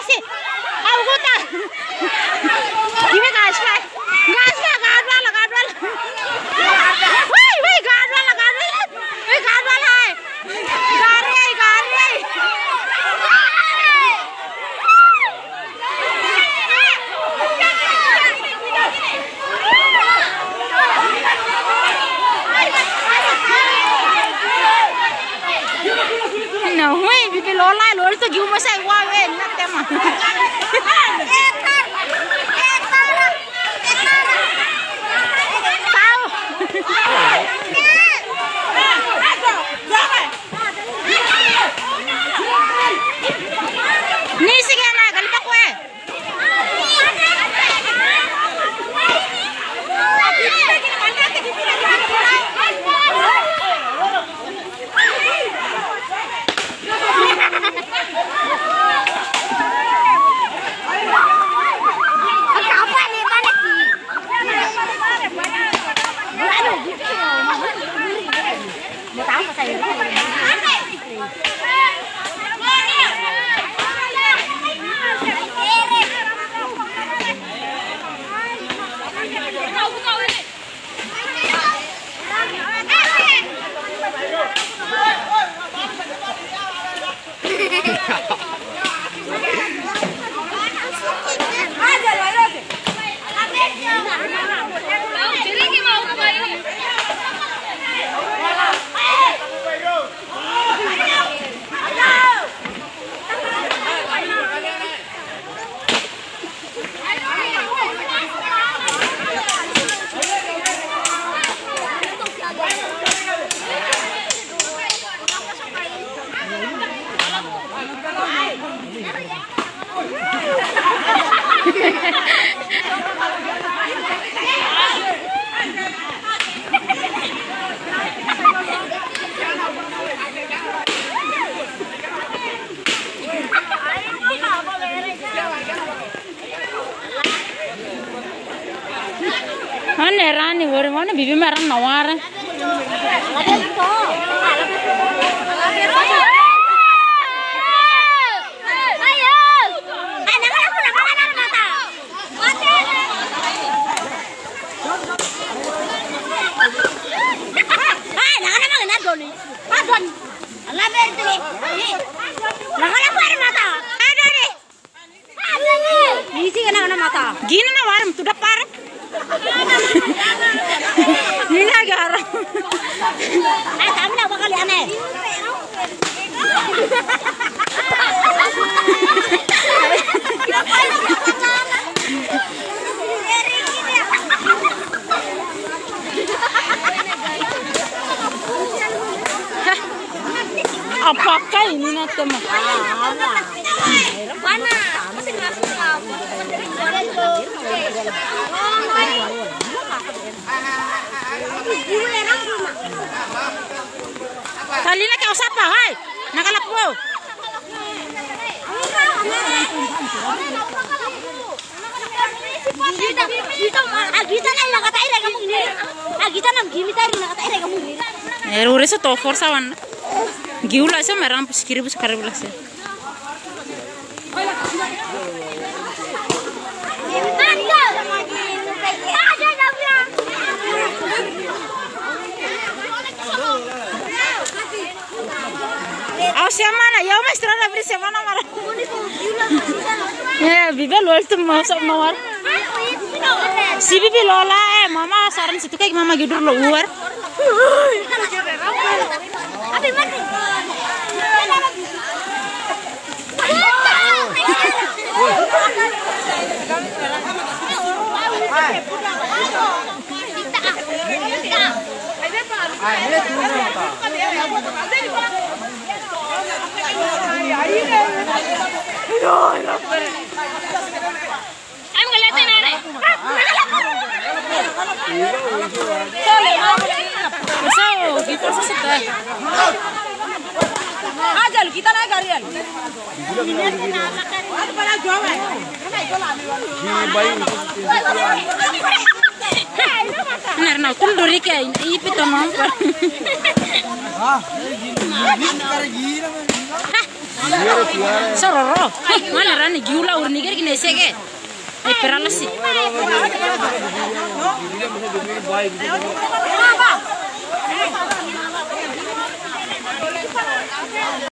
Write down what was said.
sih. Kau kuta. Gimana gas lah? Gas lah, gadwal. Woi, gadwal. Woi, gadwal hai. Gari. No, woi, bibi lola tuh gimana sih gua nak tema. Ni sige na galpak we. Ane rani gore mana bibi meran nawar. Gini na waram tu dapar. Ini agak haram. Kami nak bakal aneh. Apakah ini nanti mah? Mana? Kali nak kau siapa? Hai, nak lapu. Agita na lang kata ira kamu ini. Agita nam gimi tari na kata ira kamu ini. Ure se to forsa wan. Giula se meram piskiri bus kare bulase. Semana, ya mas terus beri semana marah. Ya, bibi lol tuh masuk mawar. Si bibi lola, mama saran situ kayak mama gidur lo uar. I'm gonna let it. So, kita susah. Ajal kita naik kalian. Benar, nak kulduri ke ini itu nomor. Sororo. Mana rani giula urniger kine sege. Peralasi.